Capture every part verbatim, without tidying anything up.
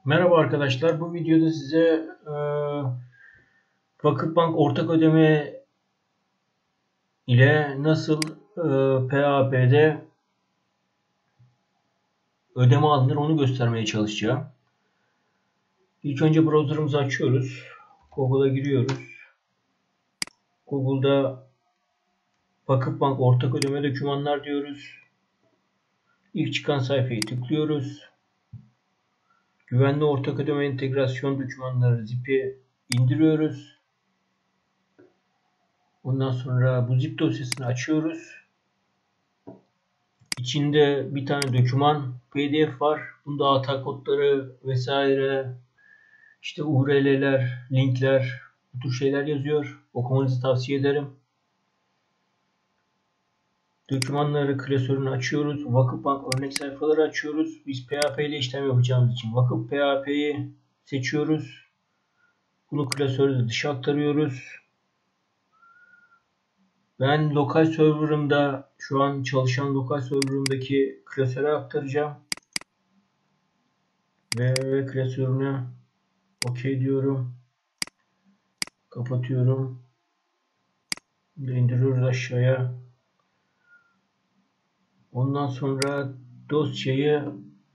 Merhaba arkadaşlar. Bu videoda size e, Vakıfbank ortak ödeme ile nasıl e, P A P'de ödeme alınır onu göstermeye çalışacağım. İlk önce browser'ımızı açıyoruz. Google'a giriyoruz. Google'da Vakıfbank ortak ödeme dokümanlar diyoruz. İlk çıkan sayfayı tıklıyoruz. Güvenli ortak ödeme entegrasyon dokümanları zip'i indiriyoruz. Ondan sonra bu zip dosyasını açıyoruz. İçinde bir tane doküman P D F var. Bunda hata kodları vesaire, işte U R L'ler, linkler, bu tür şeyler yazıyor. Okumanızı tavsiye ederim. Dokümanları klasörünü açıyoruz. Vakıfbank örnek sayfaları açıyoruz. Biz P A P ile işlem yapacağımız için Vakıf P A P'yi seçiyoruz. Bunu klasörde dışa aktarıyoruz. Ben lokal server'ımda, şu an çalışan lokal server'ımdaki klasöre aktaracağım. Ve klasörünü OK diyorum. Kapatıyorum. İndiriyoruz aşağıya. Ondan sonra dosyayı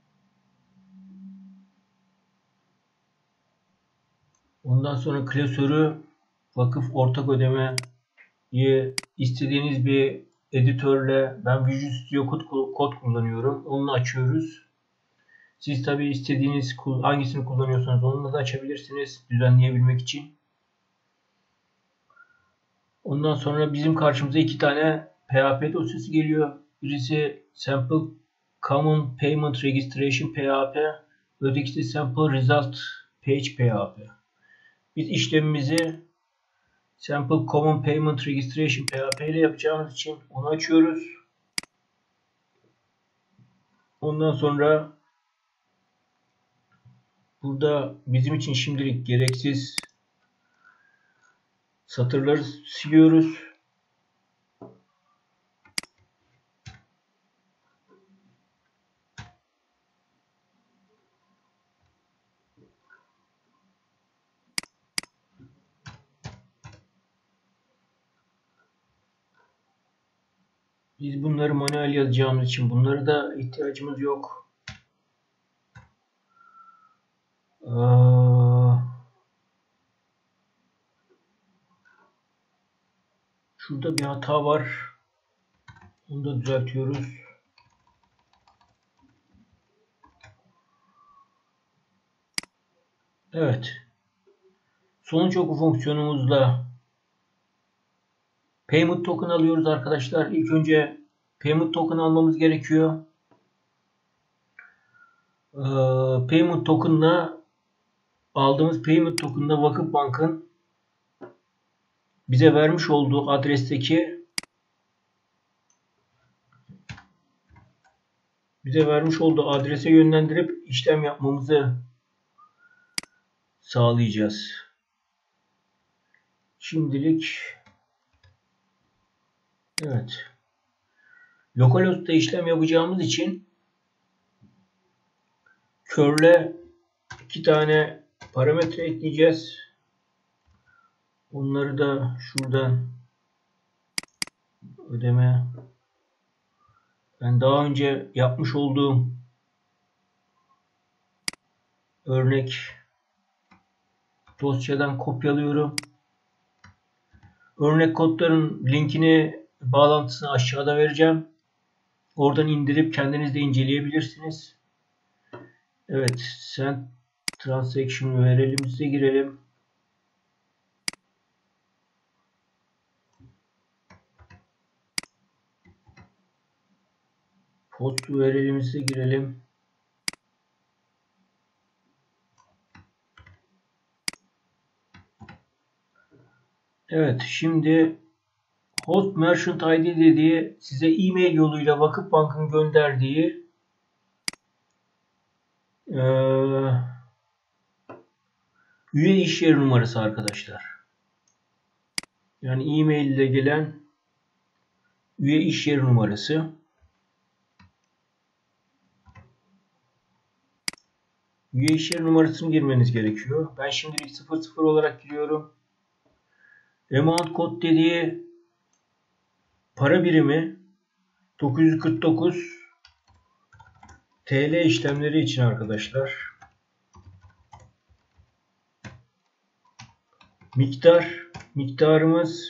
ondan sonra klasörü vakıf ortak ödemeyi istediğiniz bir editörle, ben Visual Studio Code, kod kullanıyorum. Onu açıyoruz. Siz tabi istediğiniz hangisini kullanıyorsanız onunla da açabilirsiniz düzenleyebilmek için. Ondan sonra bizim karşımıza iki tane P A P dosyası geliyor. Birisi Sample Common Payment Registration P A P, ötekisi de Sample Result Page P A P. Biz işlemimizi Sample Common Payment Registration P A P ile yapacağımız için onu açıyoruz. Ondan sonra burada bizim için şimdilik gereksiz satırları siliyoruz. Biz bunları manuel yazacağımız için bunlara da ihtiyacımız yok. Şurada bir hata var. Onu da düzeltiyoruz. Evet. Sonuç oku fonksiyonumuzla Payment Token alıyoruz arkadaşlar. İlk önce Payment Token almamız gerekiyor. Ee, Payment Token'la aldığımız Payment Token'la Vakıfbank'ın bize vermiş olduğu adresteki bize vermiş olduğu adrese yönlendirip işlem yapmamızı sağlayacağız. Şimdilik evet. Localhost'ta işlem yapacağımız için curl'e iki tane parametre ekleyeceğiz. Onları da şuradan ödeme, ben daha önce yapmış olduğum örnek dosyadan kopyalıyorum. Örnek kodların linkini, bağlantısını aşağıda vereceğim. Oradan indirip kendiniz de inceleyebilirsiniz. Evet, send transaction U R L'imize girelim. Post U R L'imize girelim. Evet, şimdi Host Merchant I D dediği, size e-mail yoluyla Vakıfbank'ın gönderdiği e, üye iş yeri numarası arkadaşlar. Yani e-mail ile gelen üye iş yeri numarası. Üye iş yeri numarasını girmeniz gerekiyor. Ben şimdilik sıfır sıfır olarak giriyorum. Amount code dediği para birimi dokuz yüz kırk dokuz T L işlemleri için arkadaşlar. Miktar miktarımız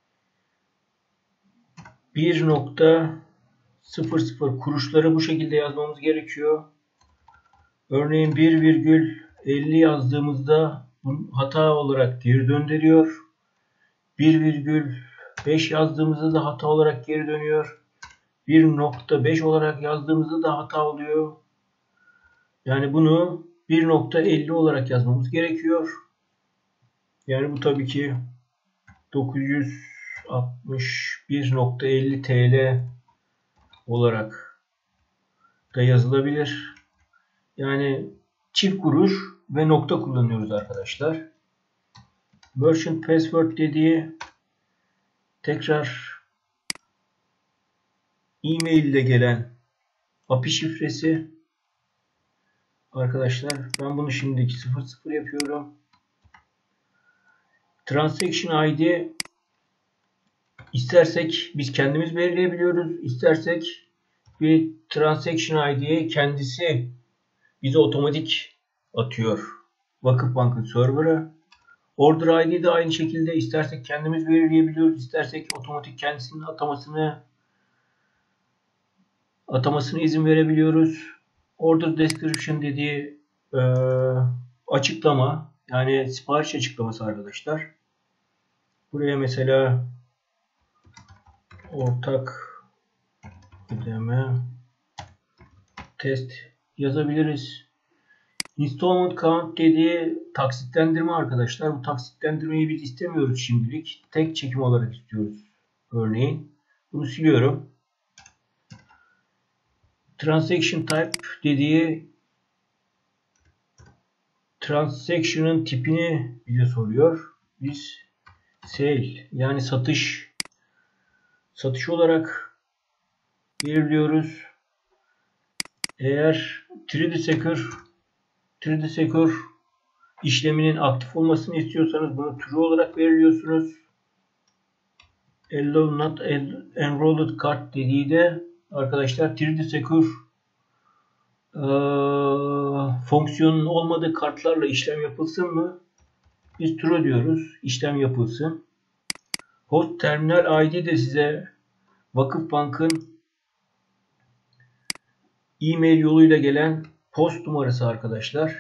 bir nokta sıfır sıfır kuruşları bu şekilde yazmamız gerekiyor. Örneğin bir virgül elli yazdığımızda hata olarak geri döndürüyor. bir virgül beş yazdığımızda da hata olarak geri dönüyor. bir nokta beş olarak yazdığımızda da hata oluyor. Yani bunu bir nokta elli olarak yazmamız gerekiyor. Yani bu tabii ki dokuz yüz altmış bir nokta elli T L olarak da yazılabilir. Yani çift kuruş ve nokta kullanıyoruz arkadaşlar. Merchant password dediği tekrar e-mail ile gelen A P I şifresi. Arkadaşlar ben bunu şimdiki sıfır sıfır yapıyorum. Transaction I D istersek biz kendimiz belirleyebiliyoruz. İstersek bir Transaction I D'yi kendisi bize otomatik atıyor. Vakıfbank'ın serverı. Order I D de aynı şekilde istersek kendimiz belirleyebiliyoruz. İstersek otomatik kendisinin atamasını atamasına izin verebiliyoruz. Order description dediği e, açıklama, yani sipariş açıklaması arkadaşlar. Buraya mesela ortak ödeme test yazabiliriz. Installment count dediği taksitlendirme arkadaşlar. Bu taksitlendirmeyi biz istemiyoruz şimdilik. Tek çekim olarak istiyoruz. Örneğin bunu siliyorum. Transaction type dediği transaction'ın tipini bize soruyor. Biz sale yani satış satış olarak belirliyoruz. Eğer üç D Secure üç D Secure işleminin aktif olmasını istiyorsanız bunu true olarak belirliyorsunuz. Allow not enrolled card dediği de arkadaşlar üç D Secure e, fonksiyonun olmadığı kartlarla işlem yapılsın mı? Biz true diyoruz. İşlem yapılsın. Host terminal I D de size Vakıfbank'ın e-mail yoluyla gelen post numarası arkadaşlar.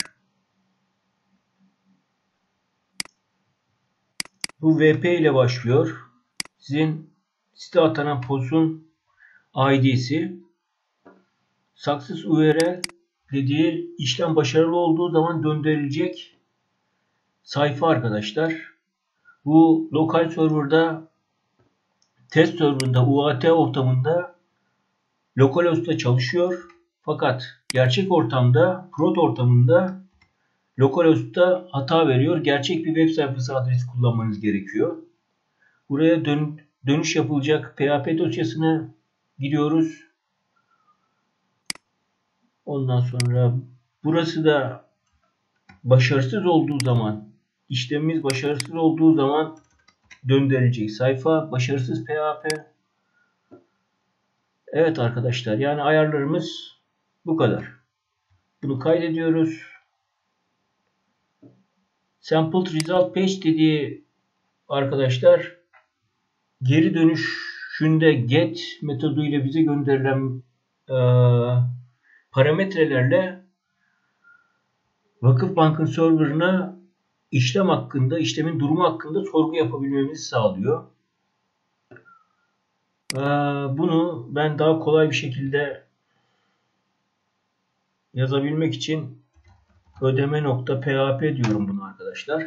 Bu V P ile başlıyor. Sizin site atanan postun I D'si. Success U R L dediği işlem başarılı olduğu zaman döndürülecek sayfa arkadaşlar. Bu lokal serverda test serverında U A T ortamında localhost'ta çalışıyor. Fakat gerçek ortamda prod ortamında localhost'ta hata veriyor. Gerçek bir web sayfası adresi kullanmanız gerekiyor. Buraya dön dönüş yapılacak P H P dosyasını giriyoruz. Ondan sonra burası da başarısız olduğu zaman, işlemimiz başarısız olduğu zaman döndürülecek sayfa başarısız P H P. Evet arkadaşlar, yani ayarlarımız bu kadar. Bunu kaydediyoruz. Sample result page dediği arkadaşlar geri dönüşünde get metodu ile bize gönderilen e, parametrelerle Vakıfbank'ın serverına işlem hakkında, işlemin durumu hakkında sorgu yapabilmemizi sağlıyor. E, bunu ben daha kolay bir şekilde yazabilmek için ödeme.php diyorum bunu arkadaşlar.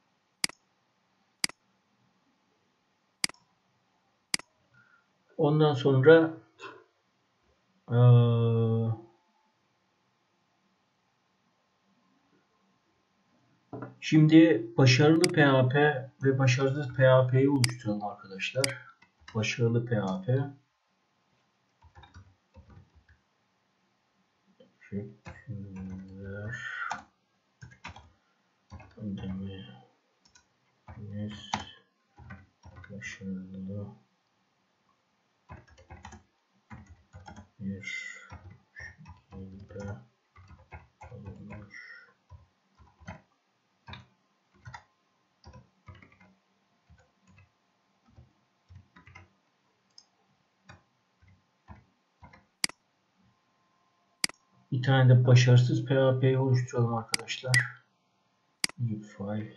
Ondan sonra ee, şimdi başarılı P H P ve başarısız P H P'yi oluşturalım arkadaşlar. Başarılı P H P. Teşekkürler. Bir tane de başarısız P H P'yi oluşturalım arkadaşlar. New file.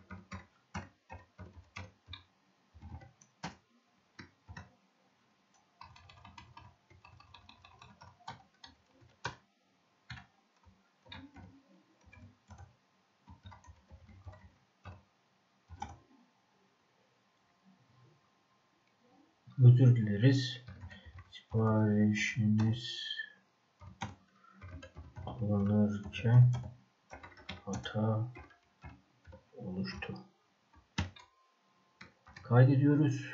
Özür dileriz. Siparişiniz alınırken hata oluştu. Kaydediyoruz.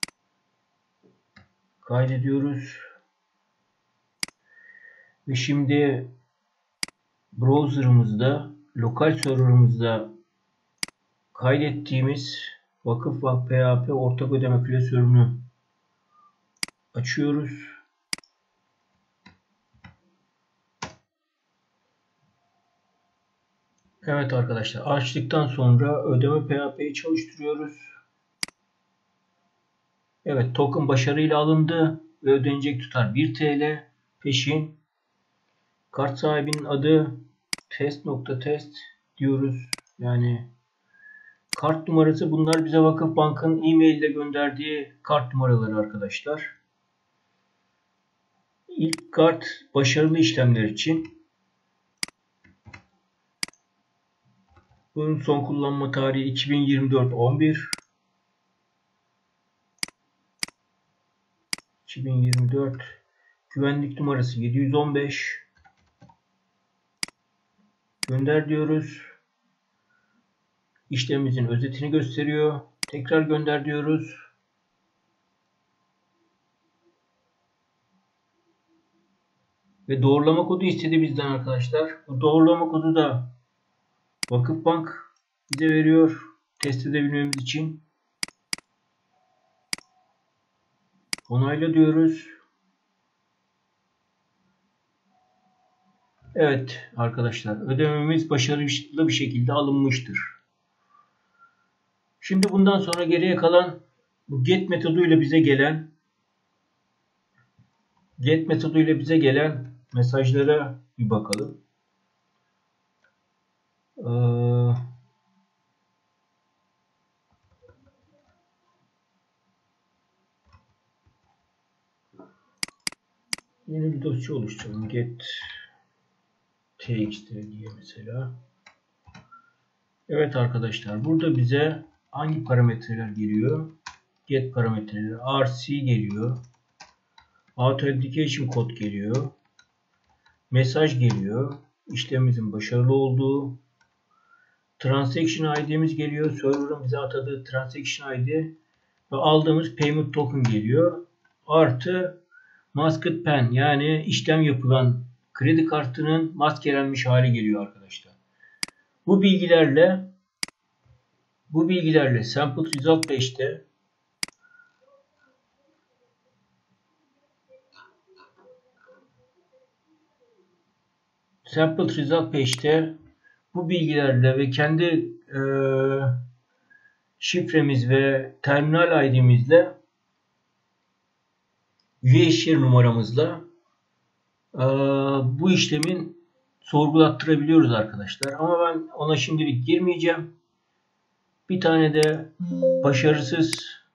Kaydediyoruz. Ve şimdi browser'ımızda, lokal server'ımızda kaydettiğimiz Vakıfbank P H P ortak ödeme klasörünü açıyoruz. Evet arkadaşlar, açtıktan sonra ödeme P H P'yi çalıştırıyoruz. Evet, token başarıyla alındı ve ödenecek tutar bir T L. Peşin kart sahibinin adı test.test diyoruz. Yani kart numarası, bunlar bize Vakıfbank'ın e-mail ile gönderdiği kart numaraları arkadaşlar. İlk kart başarılı işlemler için. Bunun son kullanma tarihi iki bin yirmi dört on bir. iki bin yirmi dört. Güvenlik numarası yedi yüz on beş. Gönder diyoruz. İşlemimizin özetini gösteriyor. Tekrar gönder diyoruz. Ve doğrulama kodu istedi bizden arkadaşlar. Bu doğrulama kodu da Vakıfbank bize veriyor test edebilmemiz için. Onayla diyoruz. Evet arkadaşlar, ödememiz başarılı bir şekilde alınmıştır. Şimdi bundan sonra geriye kalan bu get metoduyla bize gelen get metoduyla bize gelen mesajlara bir bakalım. Ee, yeni bir dosya oluşturalım. Get txt diye mesela. Evet arkadaşlar, burada bize hangi parametreler geliyor? Get parametreleri, R C geliyor. Authentication kod geliyor. Mesaj geliyor. İşlemimizin başarılı olduğu. Transaction I D'miz geliyor. Server'ın bize atadığı Transaction I D ve aldığımız Payment Token geliyor. Artı Masked Pen, yani işlem yapılan kredi kartının maskelenmiş hali geliyor arkadaşlar. Bu bilgilerle bu bilgilerle Sample Result beşte Sample Result beşte bu bilgilerle ve kendi e, şifremiz ve terminal I D'mizle, üye iş yeri numaramızla e, bu işlemin sorgulattırabiliyoruz arkadaşlar. Ama ben ona şimdilik girmeyeceğim. Bir tane de başarısız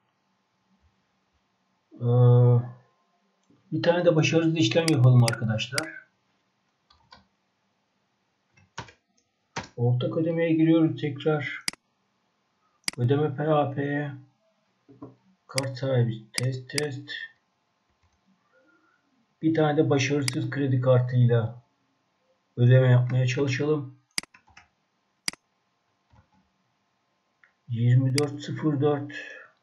e, bir tane de başarısız işlem yapalım arkadaşlar. Ortak ödemeye giriyoruz tekrar. Ödeme P H P'ye kart sahibi test test. Bir tane de başarısız kredi kartıyla ödeme yapmaya çalışalım. yirmi dört sıfır dört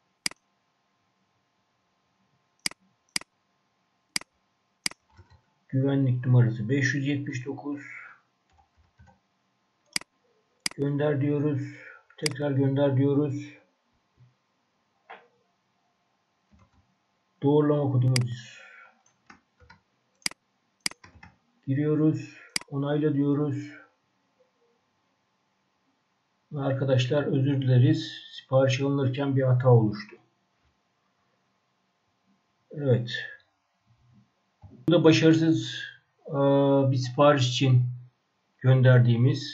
güvenlik numarası beş yüz yetmiş dokuz. Gönder diyoruz. Tekrar gönder diyoruz. Doğrulama kodumuz giriyoruz. Onayla diyoruz. Arkadaşlar özür dileriz. Sipariş alınırken bir hata oluştu. Evet. Burada başarısız bir sipariş için gönderdiğimiz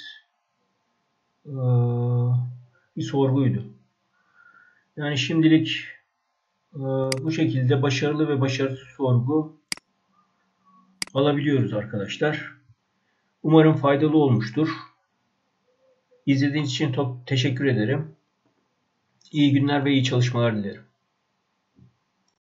bir sorguydu. Yani şimdilik bu şekilde başarılı ve başarısız sorgu alabiliyoruz arkadaşlar. Umarım faydalı olmuştur. İzlediğiniz için çok teşekkür ederim. İyi günler ve iyi çalışmalar dilerim.